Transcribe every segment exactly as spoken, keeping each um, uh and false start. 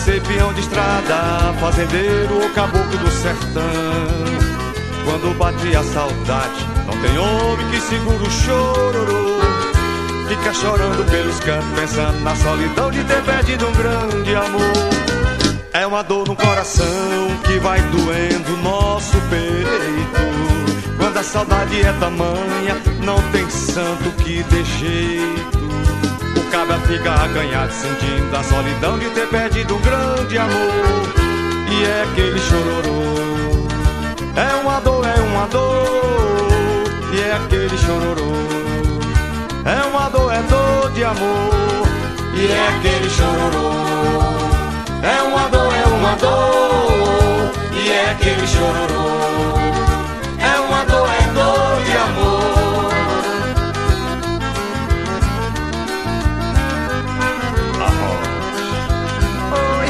ser peão de estrada, fazendeiro ou caboclo do sertão. Quando bate a saudade, não tem homem que segura o chororô. Fica chorando pelos cantos, pensando na solidão de ter perdido um grande amor. É uma dor no coração que vai doendo nosso peito. Quando a saudade é tamanha, não tem santo que dê jeito. O cabra fica acanhado, sentindo a solidão de ter perdido um grande amor. E é aquele chororô. É uma dor, é uma dor. E é aquele chororô. É uma dor, é dor de amor. E é aquele chororô. É uma dor, é uma dor. E é aquele chororô. É uma dor, é dor de amor. Oi.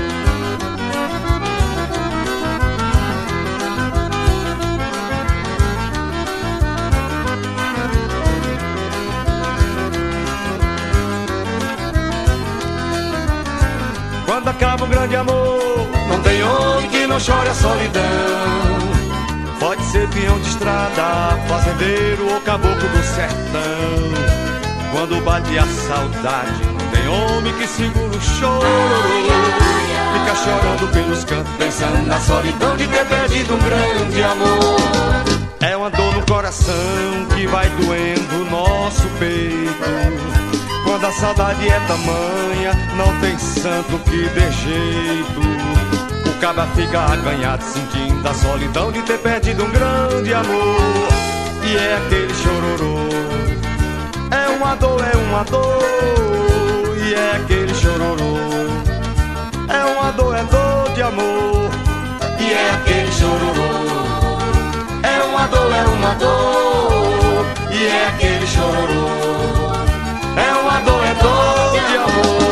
Quando acaba um grande amor, não tem homem que não chore a solidão. Pode ser peão de estrada, fazendeiro ou caboclo do sertão. Quando bate a saudade, não tem homem que segura o choro. Fica chorando pelos cantos, pensando na solidão de ter perdido um grande amor. É uma dor no coração que vai doendo o nosso peito. Quando a saudade é tamanha, não tem santo que dê jeito. O cabra fica acanhado, sentindo a solidão de ter perdido um grande amor. E é aquele chororô. É uma dor, é uma dor. E é aquele chororô. É uma dor, é dor de amor. E é aquele chororô. É uma dor, é uma dor. E é aquele chororô. É uma dor, é dor de amor.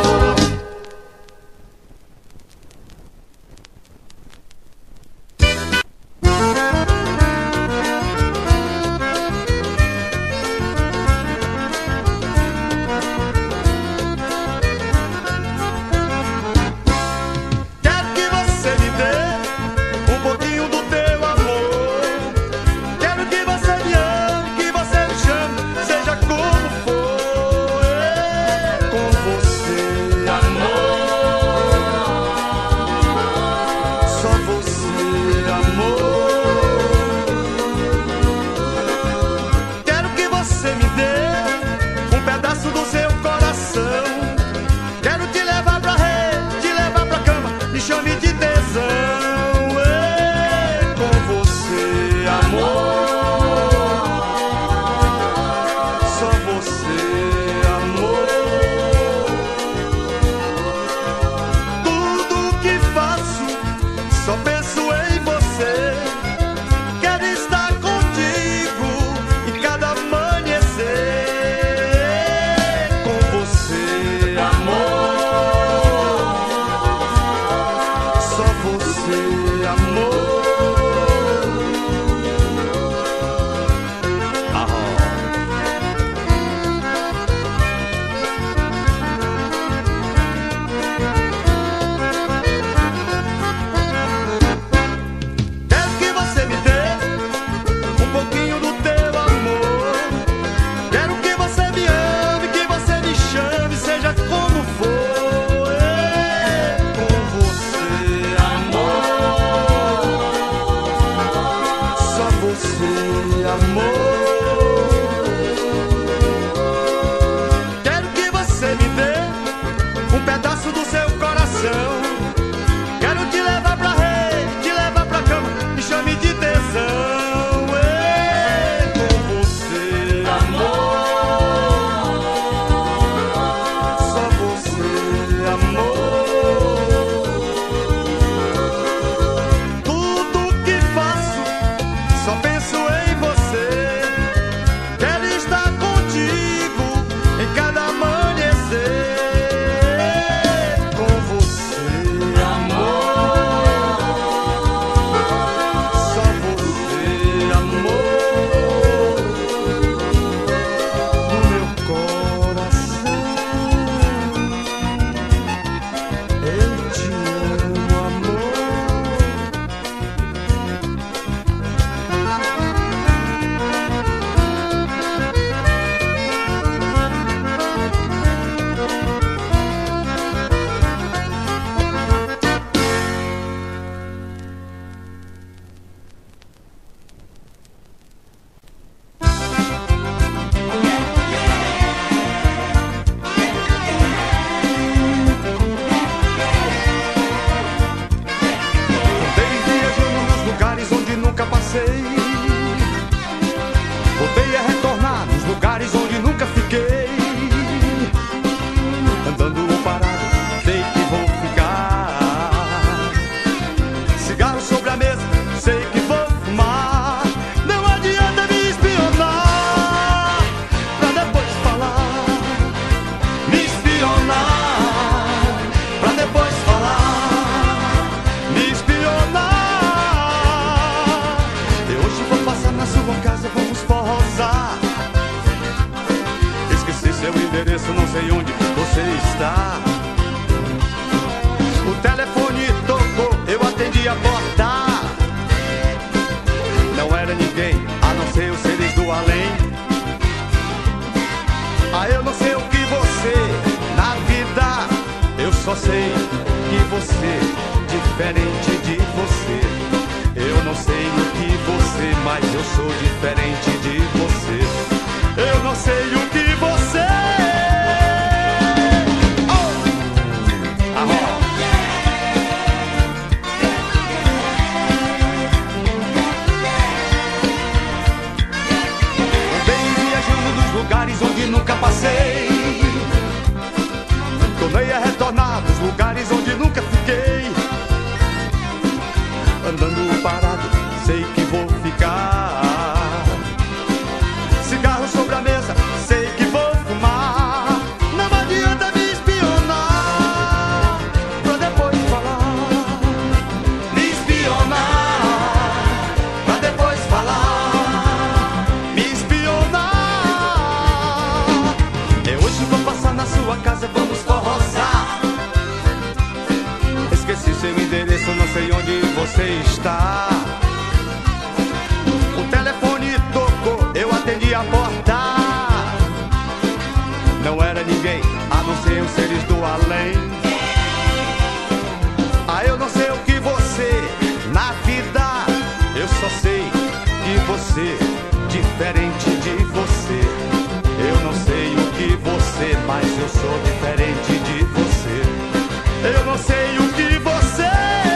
Quero que você me dê um pouquinho do teu amor. Quero que você me ame, que você me chame, seja como for. Chame de tesão, é com você, amor. Só você, amor. Tudo que faço, só penso em você. Quero estar contigo em cada amanhecer. Com você, amor. Você, amor. está. O telefone tocou, eu atendi a porta. Não era ninguém, a não ser os seres do além. Ah, eu não sei o que você, na vida, eu só sei que você, diferente de você. Eu não sei o que você, mas eu sou diferente de você. Eu não sei o que você. Oh! Arroz. Andei viajando nos lugares onde nunca passei. Tornei a retornar dos lugares onde nunca fiquei. Andando parado, sei que vou ficar. Cigarro sobre a mesa, sei que vou fumar. Não adianta me espionar pra depois falar. Me espionar pra depois falar. Me espionar. Eu hoje vou passar na sua casa, vamos forrosar. Esqueci seu endereço, não sei onde você está. O telefone tocou, eu atendi a porta. Não era ninguém, a não ser os seres do além. Ah, eu não sei o que você, na vida, eu só sei que você, diferente de você. Eu não sei o que você, mas eu sou diferente de você. Eu não sei o que você.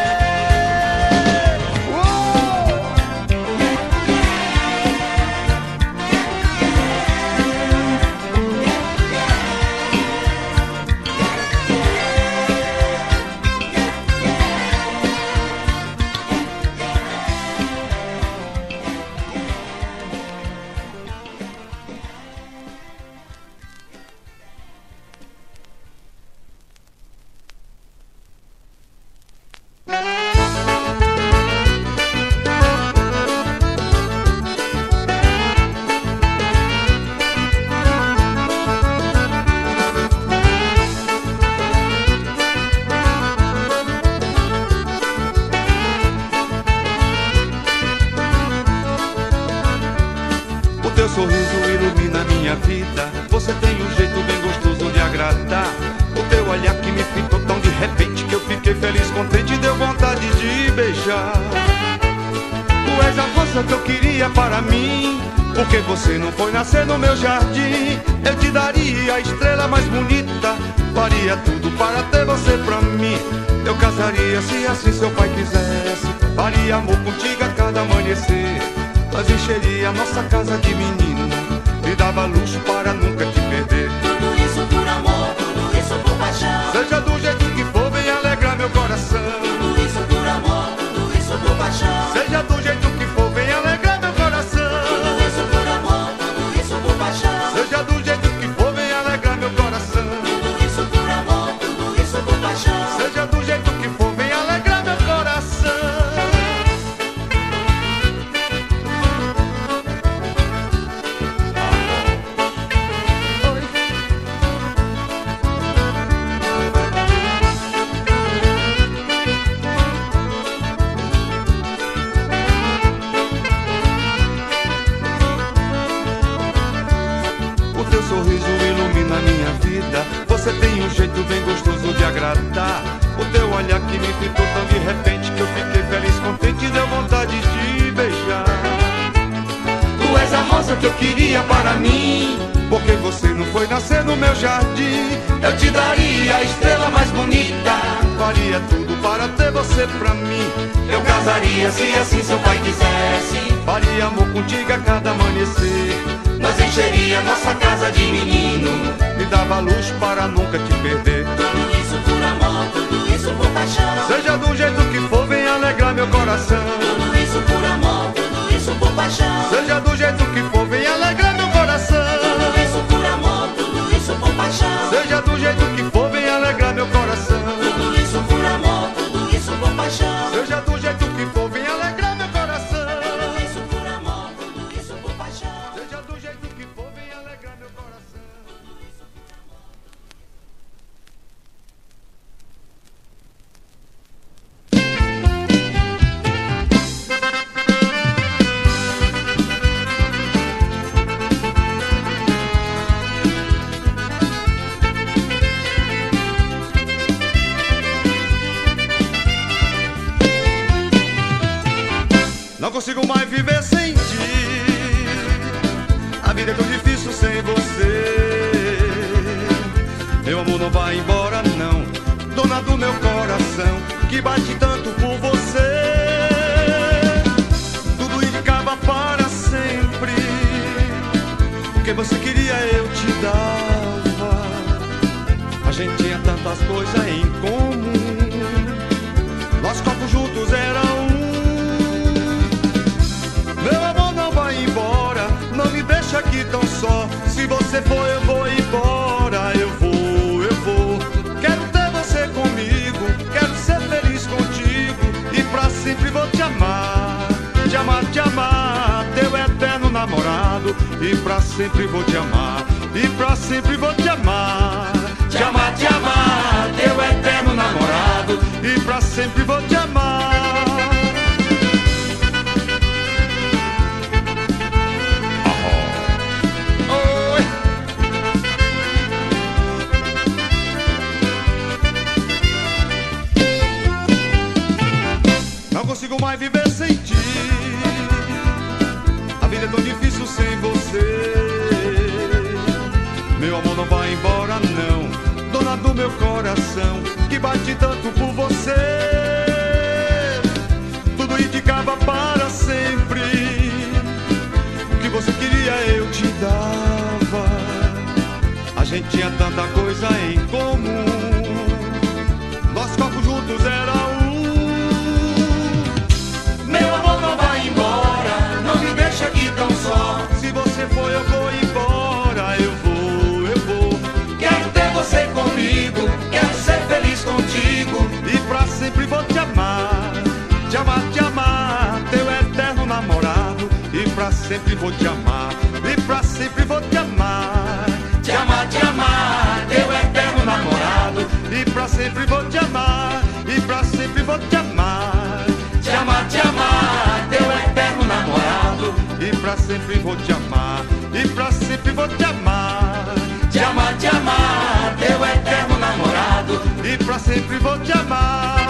Porque você não foi nascer no meu jardim. Eu te daria a estrela mais bonita. Faria tudo para ter você pra mim. Eu casaria se assim seu pai quisesse. Faria amor contigo a cada amanhecer. Mas encheria a nossa casa de menina. Me dava luxo para nunca te perder. Tudo isso por amor, tudo isso por paixão. Seja do jeito que for, vem alegrar meu coração. Tudo isso por amor, tudo isso por paixão. Seja do jeito que for, vem alegrar meu coração. Tudo isso por amor, tudo isso por paixão. Seja do jeito que for, vem alegrar meu coração. Tudo isso por amor, tudo isso por paixão. Seja do jeito que for, vem alegrar meu coração. Você tem um jeito bem gostoso de agradar. O teu olhar que me fitou tão de repente que eu fiquei feliz, contente e deu vontade de beijar. Tu és a rosa que eu queria para mim. Porque você não foi nascer no meu jardim. Eu te daria a estrela mais bonita. Faria tudo para ter você pra mim. Eu casaria se assim seu pai quisesse. Faria amor contigo a cada amanhecer. Nós encheria nossa casa de menino. Me dava luz para nunca te perder. Tudo isso por amor, tudo isso por paixão. Seja do jeito que for, vem alegrar meu coração. Tudo isso por amor, tudo isso por paixão. Seja do jeito que for, vem alegrar meu coração. Tudo isso por amor, tudo isso por paixão. Seja do jeito que for, vem alegrar meu coração. Tudo isso por amor, tudo isso por paixão. Seja do jeito que for, vem alegrar meu coração. Tudo isso por amor, tudo isso por paixão. Seja do jeito que for, vem alegrar meu coração. Tudo isso por amor. Não consigo mais viver sem ti. A vida é tão difícil sem você. Meu amor não vai embora não, dona do meu coração, que bate tanto por você. Tudo indicava para sempre. O que você queria eu te dava. A gente tinha tantas coisas em comum. Nós corpos juntos eram um. Meu amor não vai embora, não me deixa aqui tão só. Se você for eu vou embora. Eu vou, eu vou. Quero ter você comigo, quero ser feliz contigo. E pra sempre vou te amar, te amar, te amar, teu eterno namorado. E pra sempre vou te amar, e pra sempre vou te amar, te amar, te amar, teu eterno namorado. E pra sempre vou te amar. Oi. Não consigo mais viver sem ti. A vida é tão difícil sem você. Meu amor não vai embora não, dona do meu coração, que bate tanto por você. Tudo indicava para sempre. O que você queria eu te dava. A gente tinha tanta coisa em comum. Nós corpos juntos era um. Meu amor não vai embora, não me deixa aqui tão só. Se você for eu vou embora. Eu vou, eu vou. Quero ter você comigo, quero ser feliz contigo. E pra sempre vou te amar, te amar, te amar, teu eterno namorado. E pra sempre vou te amar, e pra sempre vou te amar, te amar, te amar, teu eterno namorado. E pra sempre vou te amar, e pra sempre vou te amar, te amar, te amar, teu eterno namorado. E pra sempre vou te amar, e pra sempre vou te amar, te amar, te amar, teu eterno namorado. E pra sempre vou te amar.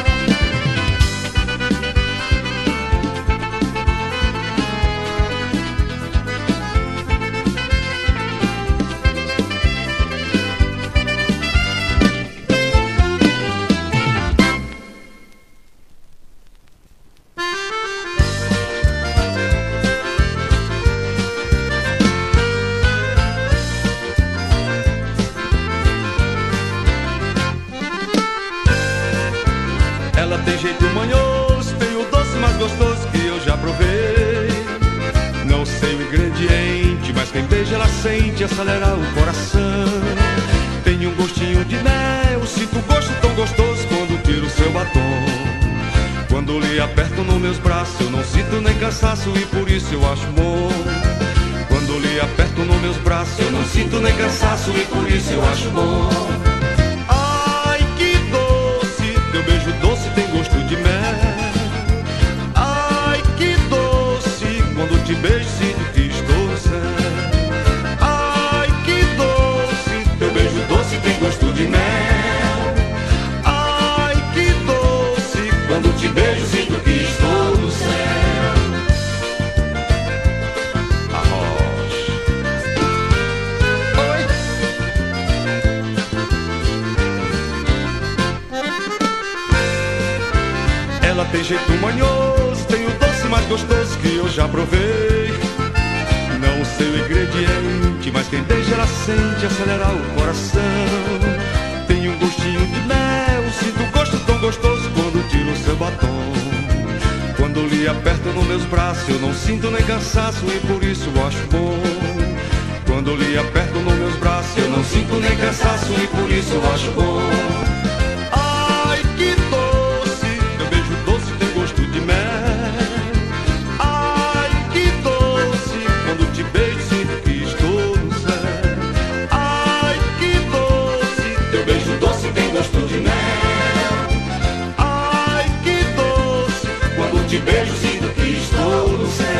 Ela tem jeito manhoso, tem o doce mais gostoso que eu já provei. Não sei o ingrediente, mas quem beija ela sente acelerar o coração. Tem um gostinho de mel, sinto o gosto tão gostoso quando tiro o seu batom. Quando lhe aperto nos meus braços eu não sinto nem cansaço e por isso eu acho bom. Quando lhe aperto nos meus braços eu não sinto nem cansaço e por isso eu acho bom. Teu beijo doce tem gosto de mel. Ai, que doce, quando te beijo sinto que estou no céu. Ai, que doce, teu beijo doce tem gosto de mel. Ai, que doce, quando te beijo sinto que estou no céu. Arroz. Oi. Ela tem jeito manhoso, tem o doce mais gostoso que eu já provei. Não sei o ingrediente, mas quem beija ela sente acelerar o coração. Tem um gostinho de mel, sinto um gosto tão gostoso quando tiro o seu batom. Quando lhe aperto nos meus braços eu não sinto nem cansaço e por isso eu acho bom. Quando lhe aperto nos meus braços eu não sinto nem cansaço e por isso eu acho bom. Ai, que doce, teu beijo doce tem gosto de mel. Ai, que doce, quando te beijo sinto que estou no céu. Ai, que doce, teu beijo doce tem gosto de mel. Ai, que doce, quando te beijo sinto que estou no céu.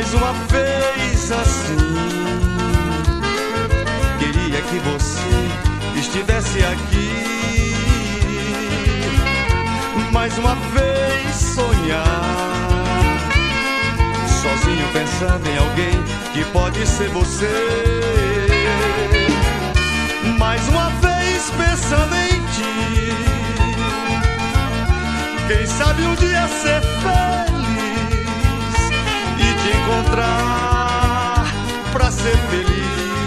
mais uma vez assim. Queria que você estivesse aqui, mais uma vez sonhar, sozinho pensando em alguém que pode ser você. Mais uma vez pensando em ti, quem sabe um dia ser feliz e te encontrar pra ser feliz.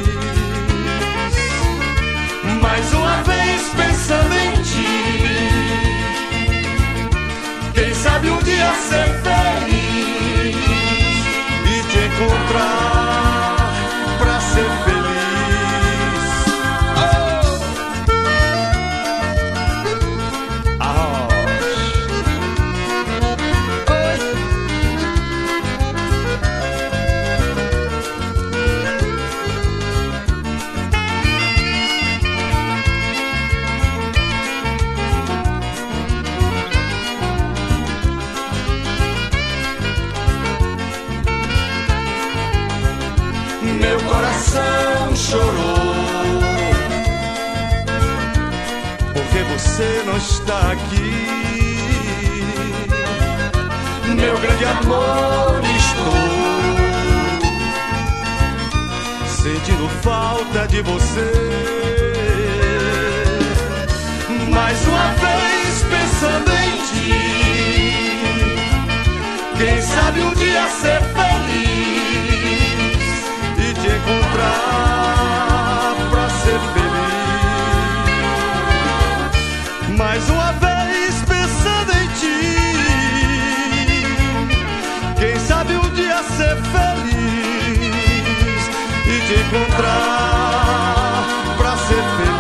Mais uma vez pensando em ti, quem sabe um dia ser feliz e te encontrar pra ser feliz. Meu coração chorou porque você não está aqui. Meu grande amor, estou sentindo falta de você. Mais uma vez pensando em ti, quem sabe um dia ser feliz e te encontrar pra ser feliz. Mais uma vez pensando em ti, quem sabe um dia ser feliz e te encontrar pra ser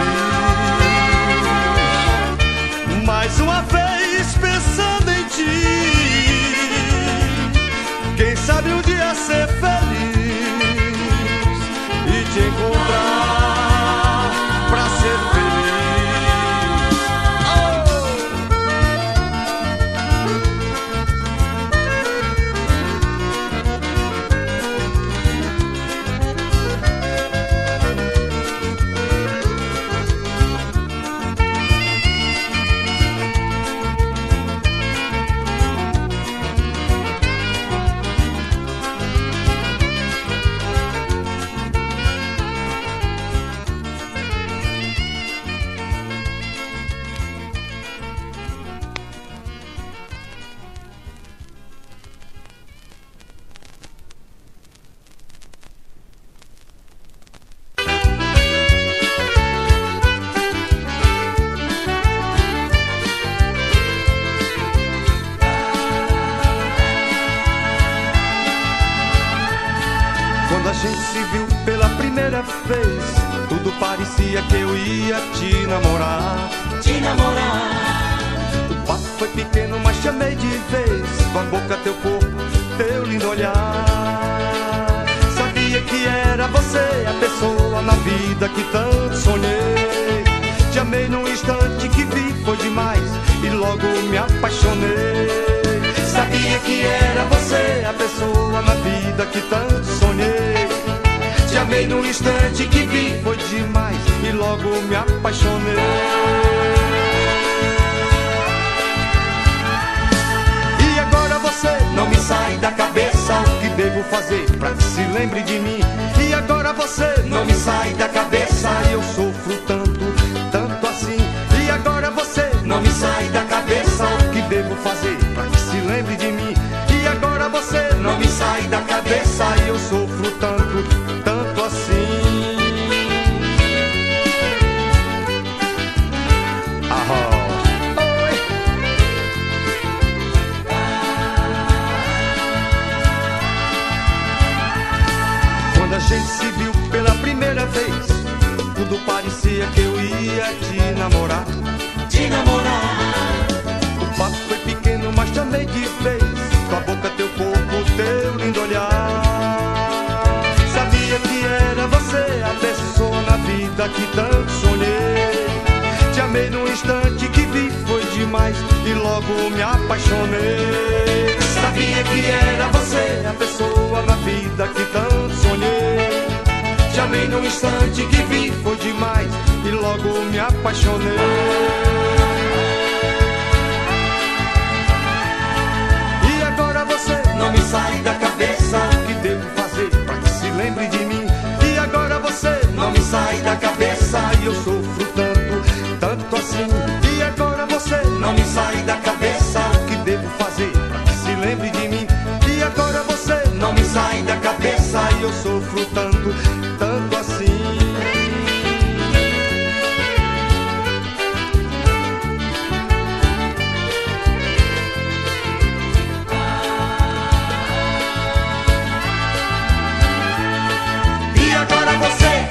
feliz. Mais uma vez pensando em ti, quem sabe um dia ser feliz e te encontrar pra ser feliz. Quando a gente se viu pela primeira vez, tudo parecia que eu ia te namorar. Te namorar. O papo foi pequeno, mas chamei de vez. Tua boca, teu corpo, teu lindo olhar. Sabia que era você a pessoa na vida que tanto sonhei. Te amei num instante que vi, foi demais, e logo me apaixonei. Sabia que era você a pessoa na vida que tanto sonhei. Te amei num instante que vi, foi demais, e logo me apaixonei. E agora você não me sai da cabeça, o que devo fazer pra que se lembre de mim? E agora você não me sai da cabeça, e eu sofro tanto, tanto assim. E agora você não me sai da cabeça, o que devo fazer pra que se lembre de mim? E agora você não me sai da cabeça, e eu sofro tanto, tanto assim. Aham. Oi. Quando a gente se viu pela primeira vez, tudo parecia que eu ia te namorar. Te namorar. O papo foi pequeno, mas chamei de vez. Tua boca, teu corpo, teu lindo olhar. Sabia que era você a pessoa na vida que tanto sonhei. Te amei num instante que vi, foi demais, e logo me apaixonei. Sabia que era você a pessoa na vida instante que vi foi demais e logo me apaixonei. E agora você não me sai da cabeça. O que devo fazer pra que se lembre de mim? E agora você não me sai da cabeça. E eu sofro tanto, tanto assim. E agora você não me sai da cabeça. O que devo fazer pra que se lembre de mim? E agora você não me sai da cabeça. E eu sofro tanto, tanto assim. E agora você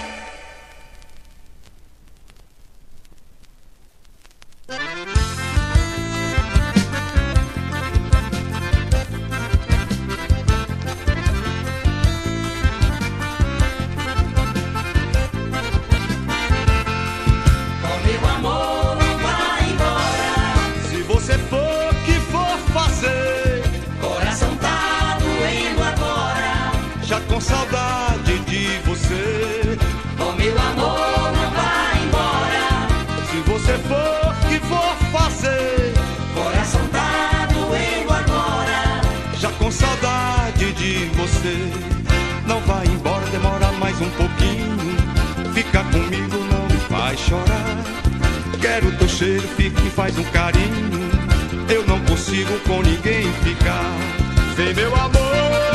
com saudade de você. Oh, meu amor, não vai embora. Se você for, que for fazer? Coração tá doendo agora. Já com saudade de você. Não vai embora, demora mais um pouquinho. Fica comigo, não me faz chorar. Quero teu cheiro, fica e faz um carinho. Eu não consigo com ninguém ficar. Vem, meu amor,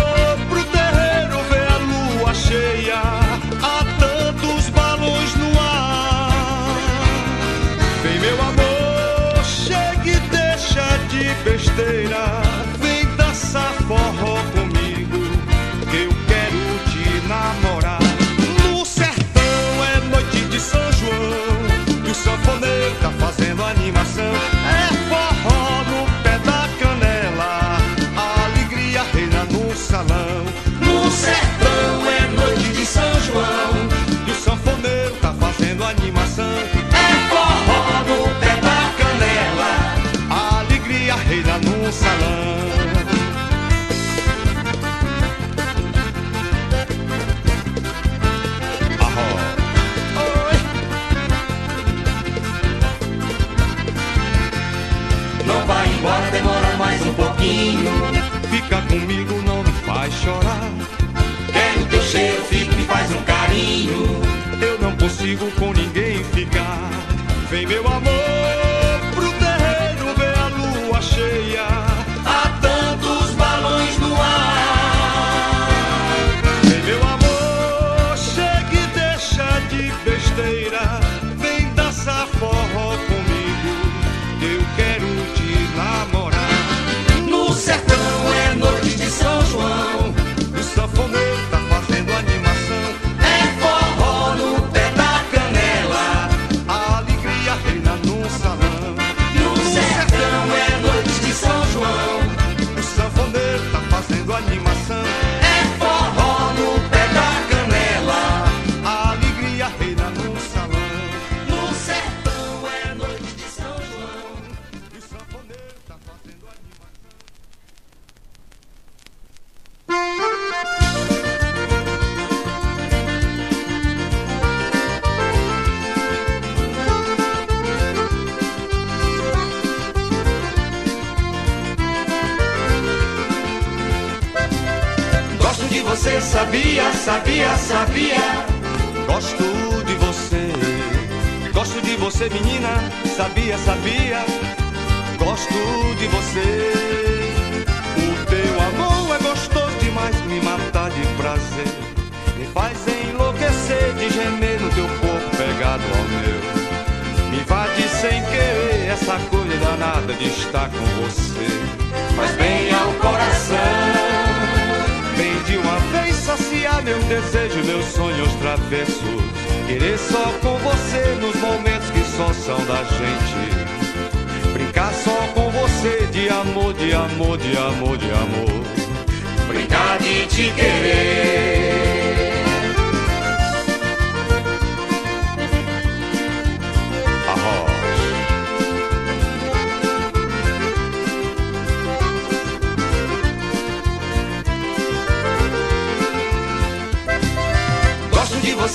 cheia, há tantos balões no ar. Vem, meu amor, chegue e deixa de besteira. Vem dançar forró comigo, que eu quero te namorar. No sertão é noite de São João, e o sanfoneiro tá fazendo animação. É forró no pé da canela, a alegria reina no salão. No sertão é noite de São João, e o sanfoneiro tá fazendo animação. É forró no pé da canela, a alegria reina no salão. Arro. Oi. Não vai embora, demora mais um pouquinho. Fica comigo, não me faz chorar. Quero teu cheiro, fica e faz um carinho. Eu não consigo com ninguém ficar. Vem, meu amor, pro terreiro ver a lua cheia. Há tantos balões no ar. Vem, meu amor, chegue e deixa de besteira. Vem dançar forró comigo, que eu quero te namorar. No sertão é noite de São João, o sanfoneiro tá fazendo animação. É forró no pé da canela, a alegria reina no salão. No sertão é noite de São João, o sanfoneiro tá fazendo animação. É forró no pé da canela, a alegria reina no salão. No sertão é noite de São João, o sanfoneiro tá fazendo animação. Gosto de você, sabia, sabia, sabia. Gosto de você, gosto de você, menina, sabia, sabia. Gosto de você. O teu amor é gostoso demais, me mata de prazer, me faz enlouquecer de gemer no teu corpo pegado ao meu. Me invade sem querer essa coisa danada de estar com você. Faz bem ao coração. Vem de uma vez saciar meu desejo, meus sonhos travessos. Querer só com você nos momentos que só são da gente. Brincar só com você de amor, de amor, de amor, de amor. Brincar de te querer. Arroz.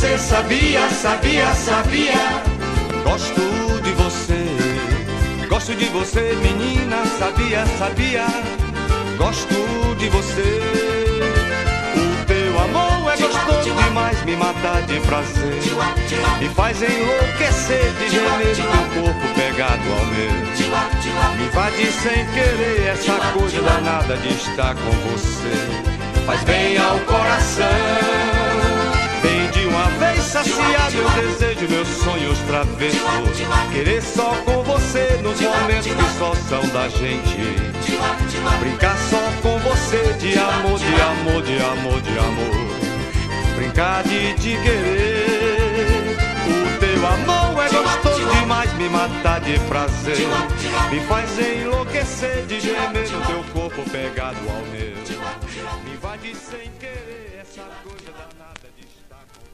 você sabia, sabia, sabia. Gosto de você, gosto de você, menina, sabia, sabia. Gosto de você. O teu amor é gostoso demais, me mata de prazer. Me faz enlouquecer de gemer teu corpo pegado ao meu. Me invade sem querer essa coisa danada de estar com você. Faz bem ao coração. Bem de uma vez saciado eu desejo meus sonhos travessos. Querer só com você nos momentos que só são da gente. Brincar só com você de amor, de amor, de amor, de amor. Brincar de te querer. O teu amor é gostoso demais, me mata de prazer. Me faz enlouquecer de gemer no teu corpo pegado ao meu. Me invade sem querer essa coisa danada de estar com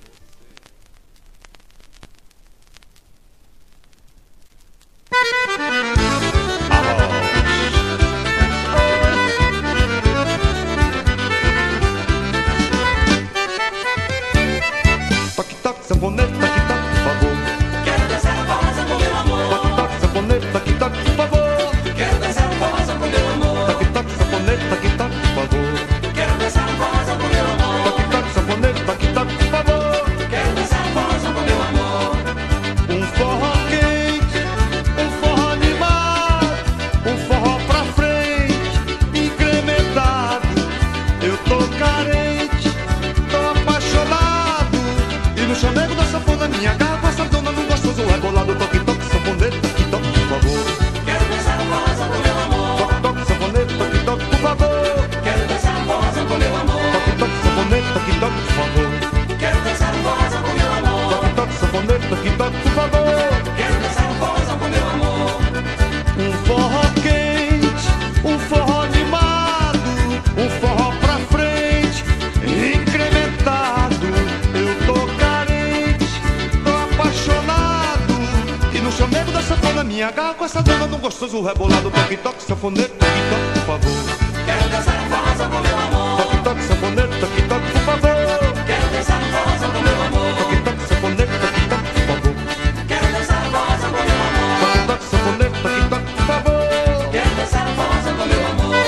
você. Toque, toque, sanfoneiro, toque, toque, por favor. Quero dançar a valsa com meu amor. Toque, toque, sanfoneiro, toque, toque, por favor. Quero dançar a valsa com meu amor. Toque, toque, sanfoneiro, toque, toque, por favor. Quero dançar a valsa com meu amor. Toque, toque, sanfoneiro, toque, toque, por favor. Quero dançar a valsa com meu amor. Um forró quente, um forró animado, um forró pra frente, incrementado. Eu tô carente, tô apaixonado. E no chamego da sanfona minha garra, sardona no gostoso rebolado. Toque, toque, sanfoneiro, toque, toque, por favor. Quero dançar a valsa com meu amor. Toque, toque, sanfoneiro, toque, toque, por favor. Quero dançar a valsa com meu amor. Toque, toque, sanfoneiro, toque, toque, por favor. Quero dançar a valsa com meu amor. Toque, toque, sanfoneiro, toque, toque, por favor. Quero dançar a valsa com meu amor. Um forró quente, um forró animado, um forró pra frente, incrementado. Eu tô carente, tô apaixonado. E no chamego da sanfona minha garra com essa dama num gostoso rebolado. Toque, toque, sanfoneiro, toque, toque, por favor. Quero dançar a valsa com meu amor. Toque, toque, sanfoneiro, toque, toque, por favor. Quero dançar a valsa com meu amor. Toque, toque, sanfoneiro, toque, toque, por favor. Quero dançar a valsa com meu amor. Toque, toque, sanfoneiro, toque, toque, por favor. Quero dançar a valsa com meu amor.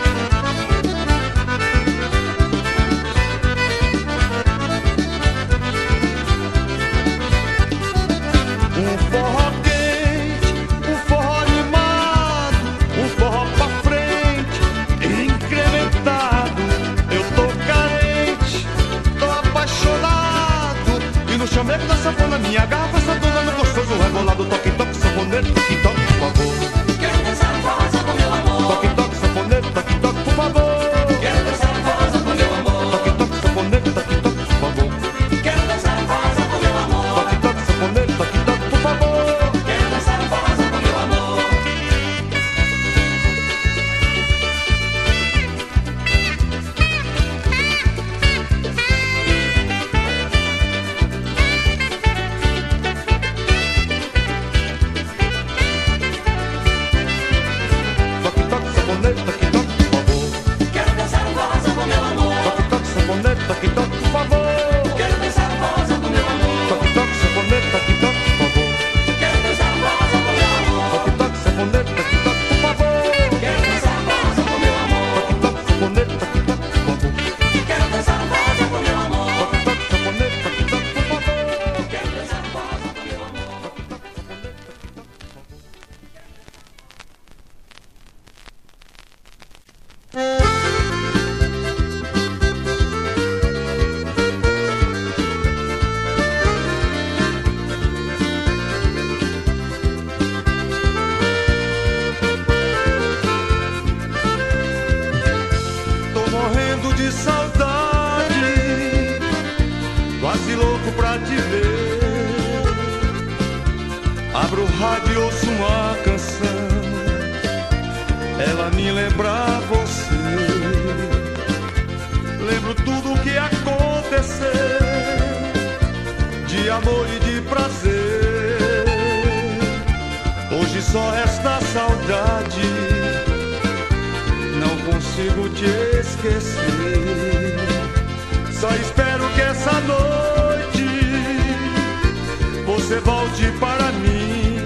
Um forró quente, um forró animado, um forró pra frente, incrementado. Eu tô carente, tô apaixonado. E no chamego da sanfona minha garrafa, essa dona no gostoso rebolado. Toque, toque, sanfoneiro, toque, toque, por favor. Quero dançar a valsa com meu amor. Toque, toque, sanfoneiro, toque, toque, por favor. Quero dançar a valsa com meu amor. Toque, toque, sanfoneiro, toque, toque, por favor. Quero dançar a valsa com meu amor. Toque, toque, sanfoneiro, toque, toque, por favor. Quero dançar a valsa com meu amor. Toque, toque, sanfoneiro, toque, toque, por favor. Quero dançar a valsa com meu amor. Toque, toque, sanfoneiro, toque, toque, por favor. Quero dançar a valsa com meu amor. Toque, toque, sanfoneiro, toque, toque, por favor. Quero dançar a valsa com meu amor. Toque, toque, sanfoneiro, toque, toque, por favor. Quero dançar a valsa com meu amor. Toque, toque, sanfoneiro, toque, toque, por favor. Quero dançar a valsa com meu amor. Toque, toque, sanfoneiro, toque, toque, por favor. Quero dançar a valsa com meu amor. Toque, toque, sanfoneiro, toque, toque, por favor. Tô morrendo de saudade, quase louco pra te ver. Abro o rádio e ouço uma canção, ela me lembra você. Lembro tudo o que aconteceu, de amor e de prazer. Hoje só resta saudade, não consigo te esquecer. Só espero que essa noite você volte para mim,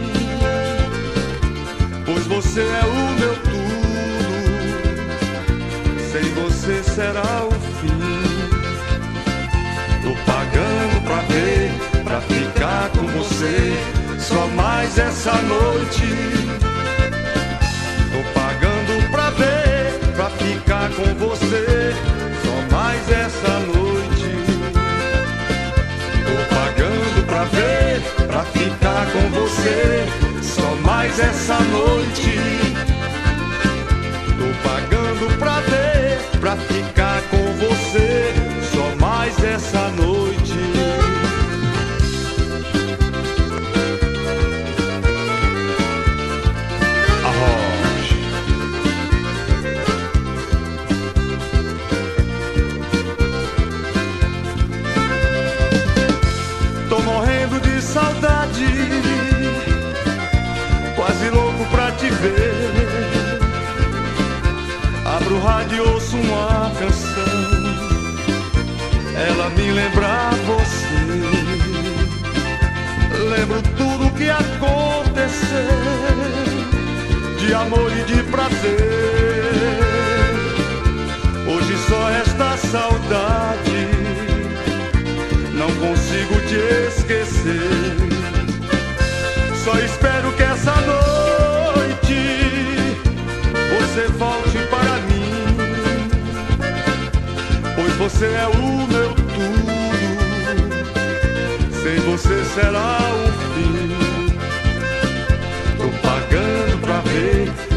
pois você é o meu tudo, sem você será o fim. Tô pagando pra ver, pra ficar com você, só mais essa noite. Tô pagando pra ver, pra ficar com você, só mais essa noite. Tô pagando pra ver, pra ficar com você, só mais essa noite. Tô pagando pra ver, pra ficar com você, só mais essa noite. Arroz. Tô morrendo de saudade, quase louco pra te ver. Abro o rádio e ouço uma canção, ela me lembra você. Lembro tudo que aconteceu, de amor e de prazer. Hoje só resta saudade, não consigo te esquecer. Só espero que essa noite você volte para mim, pois você é o meu tudo, sem você será o fim. Tô pagando pra ver,